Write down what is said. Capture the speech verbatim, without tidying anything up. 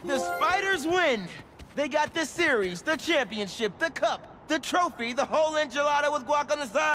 The Spiders win! They got the series, the championship, the cup, the trophy, the whole enchilada with guac on the side!